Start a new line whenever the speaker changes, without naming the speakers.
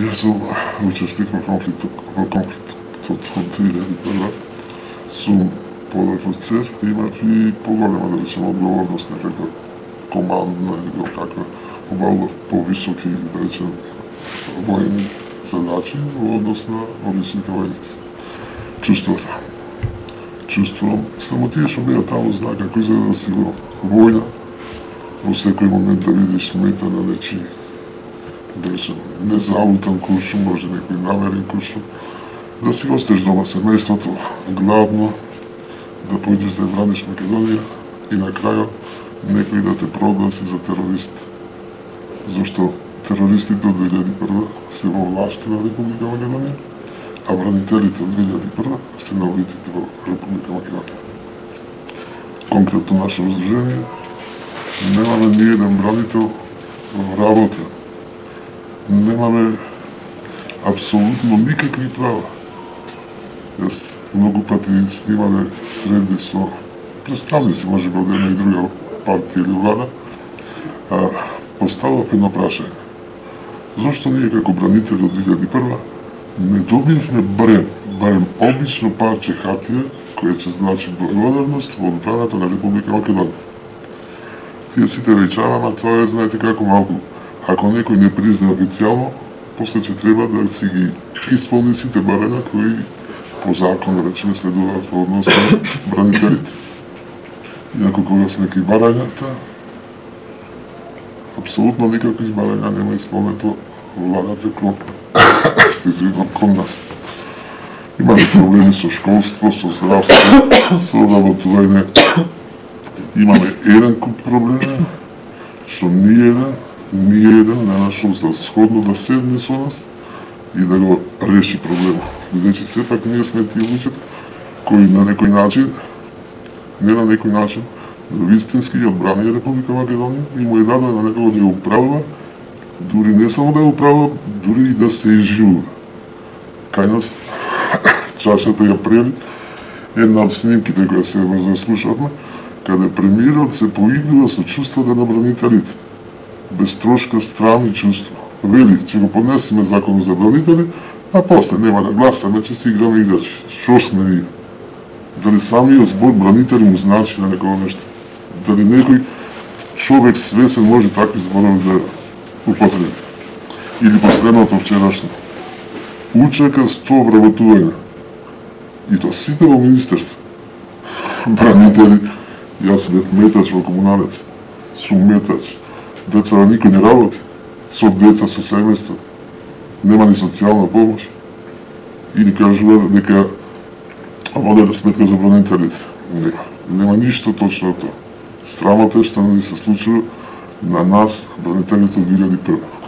Јас сум учесник во конфликтот од 2001. Сум подофицер, имав и поголема, да речем, одговорност, некаква командна или било каква, обавував повисоки, да речем, воени задачи во однос на обичните војници. Чувствувам, само тие што беа таму знаа како изгледа да си го војна, во секој момент да видиш мета на нечи, да речем, незалутан куршум, може некој намерен куршум, да си остеш дома семејството, гладно, да појдеш да ја браниш Македонија и на крајот некој да те прогласи за терорист. Зошто терористите од 2001 се во власта на Република Македонија, а бранителите од 2001 се на улиците во Република Македонија. Конкретно наше издружение немаме ни еден бранител во работа. Немаме апсолутно никакви права. Јас многу пати снимале средби со представници, може би од една и друга партија или влада, поставав едно прашање. Зошто ние како бранители од 2001 не добивме барем обично парче хартија која ќе значи благодарност во одбраната на Република Македонија? Тие сите речава, ама тоа е, знаете како, малку. Ако некој не призна официјално, после ќе треба да си ги исполни сите барања кои по закон, да речеме, следуваат во однос на бранителите. Иако кога сме ки барањата, апсолутно никакви барања нема исполнето владата кон нас. Имаме проблеми со школство, со здравство, со работување. Имаме еден куп проблеми, што ни еден не нашол за сходно да седне со нас и да го реши проблемот. Бидејќи сепак ние сме тие луѓето кои на некој начин, не на некој начин, но вистински ја одбранија Република Македонија и му е дадено на некого да ја управува, дури не само да ја управува, дури и да се изживува. Кај нас чашата ја прели една од снимките која се слушавме, каде премиерот се поигрува со чувствата на бранителите. Без трошка страм и чувство. Вели, ќе го поднесеме законот за бранители, а после нема да гласаме, ќе си играме играчи. Што сме ние? Дали самиот збор бранители му значи на некој нешто? Дали некој човек свесен може такви зборови да употреби? Или последното вчерашно? Учека 100 обработувања. И то сите во министерство. Бранители, јас бев метач во комуналец. Сум метач. Деца никој не работи. Со деца, со семејство. Нема ни социјална помош. Или кажува дека воделе сметка за бранителите. Нема ништо точно тоа. Срамота е што ни се случува на нас, бранителите од 2001.